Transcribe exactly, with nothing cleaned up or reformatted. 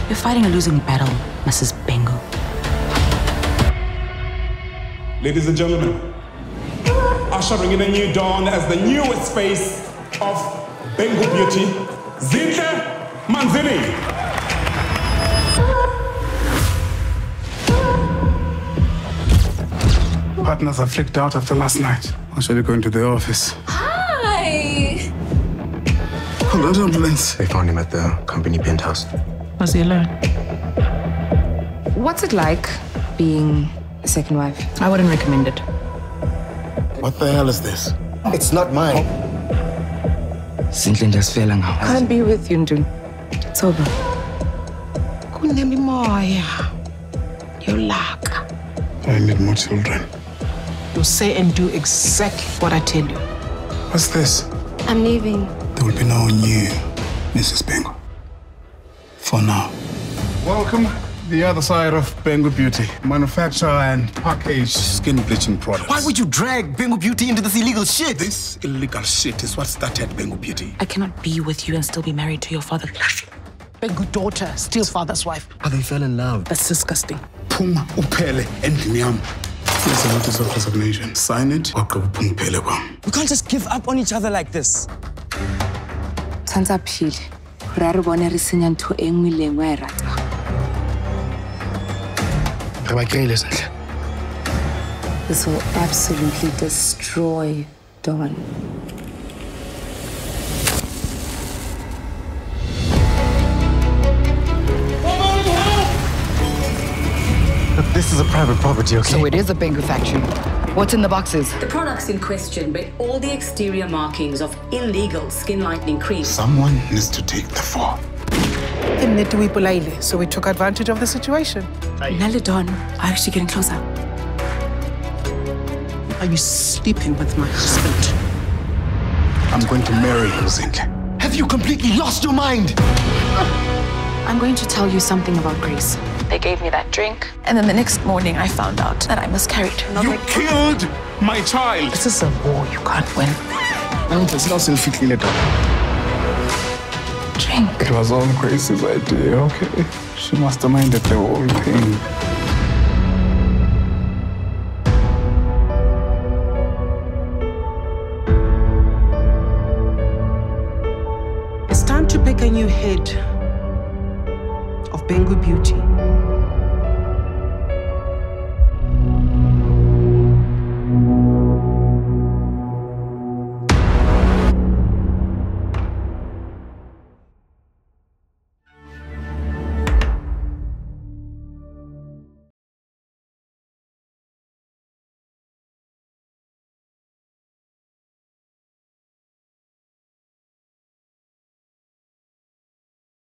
You're fighting a losing battle, Missus Bengu. Ladies and gentlemen, ushering in a new dawn as the newest face of Bengu Beauty, Zinhle Manzini. Partners are flicked out after last night. I'm actually going to the office. Hi! Call an ambulance. They found him at the company penthouse. Was he alone? What's it like being a second wife? I wouldn't recommend it. What the hell is this? It's not mine. Zinhle just fell now. I can't be with you, Ndun. It's over. I need more children. You say and do exactly what I tell you. What's this? I'm leaving. There will be no new Missus Bengu. For now. Welcome to the other side of Bengu Beauty. Manufacture and package skin bleaching products. Why would you drag Bengu Beauty into this illegal shit? This illegal shit is what started Bengu Beauty. I cannot be with you and still be married to your father. Bengu daughter steals father's wife. Oh, they fell in love. That's disgusting. Puma upele endiniam. It's a notice of resignation. Sign it. We can't just give up on each other like this. Tsanza phile. Ra re bone re senya ntho e nngwe le nngwe e rata. Re ba kreile Zinhle. This will absolutely destroy Dawn. Look, this is a private property, okay? So it is a Bengu factory. What's in the boxes? The products in question bear all the exterior markings of illegal skin lightening cream. Someone needs to take the fall. So we took advantage of the situation. Now, Dawn, are actually getting closer. Are you sleeping with my husband? I'm going to marry you, Zinhle. Have you completely lost your mind? I'm going to tell you something about Grace. They gave me that drink, and then the next morning I found out that I miscarried. You killed my child! This is a war you can't win. Drink. It was all Grace's idea, okay? She masterminded the whole thing. It's time to pick a new head of Bengu Beauty.